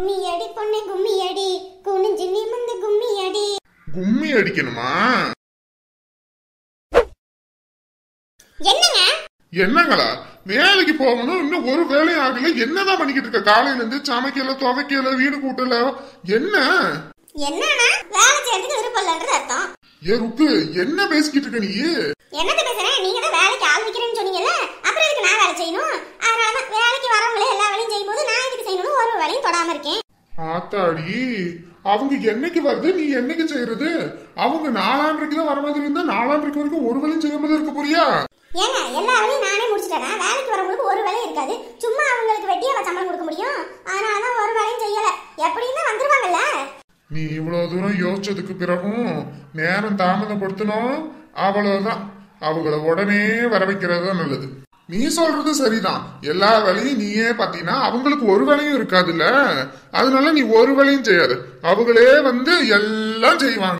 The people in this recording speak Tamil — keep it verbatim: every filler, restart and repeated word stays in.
கும்மி அடி பொண்ணு கும்மி அடி குனிஞ்சு நிமிந்து கும்மி அடி. கும்மி அடிக்கணுமா? என்னங்க என்னங்களா? வேலைக்கு போகணும், இன்னும் ஒரு வேலையும் ஆகல. என்னதான் பண்ணிக்கிட்டு இருக்க? காலையில இருந்து சமைக்கல, துவைக்கல, வீடு கூட்டல. என்ன என்னன்னா வேலை செய்யறதுக்கு விருப்பம் இல்லைன்றது அர்த்தம். ஏ ருக்கு, என்ன பேசிக்கிட்டு இருக்க நீ? என்னது பேசுறேன்? நீங்க தான் வேலைக்கு ஆள் வைக்கிறேன்னு சொன்னீங்கல்ல, அப்புறம் எதுக்கு நான் வேலை செய்யணும்? அதனாலதான் வேலைக்கு வரவங்களே எல்லா வேலையும் செய்யும் போது நான் எதுக்கு செய்யணும்? ஒரு வேலையும் தொடாம இருக்கேன். ஆத்தாடி, அவங்க என்னைக்கு வருது, நீ என்னைக்கு செய்யறது? அவங்க நாலாண்டுக்கு தான் வர மாதிரி இருந்தா நாலாண்டுக்கு வரைக்கும் ஒரு வேலையும் செய்யாம இருக்க போறியா? ஏங்க எல்லா வேலையும் நானே முடிச்சுட்டேன். வேலைக்கு வரவங்களுக்கு ஒரு வேலையும் இருக்காது. சும்மா அவங்களுக்கு வெட்டியா சம்பளம் கொடுக்க முடியும். அதனாலதான் ஒரு வேலையும் செய்யல. எப்படின்னா வந்துருவாங்கல்ல. நீ இவ்வளவு தூரம் யோசிச்சதுக்கு பிறகும் நேரம் தாமதப்படுத்தணும். அவ்வளவுதான், அவங்கள உடனே வர வைக்கிறது நல்லது. நீ சொல்றது சரிதான். எல்லா வேலையும் நீயே பாத்தீங்கன்னா அவங்களுக்கு ஒரு வேலையும் இருக்காதுல்ல. அதனால நீ ஒரு வேலையும் செய்யாது, அவங்களே வந்து எல்லாம் செய்வாங்க.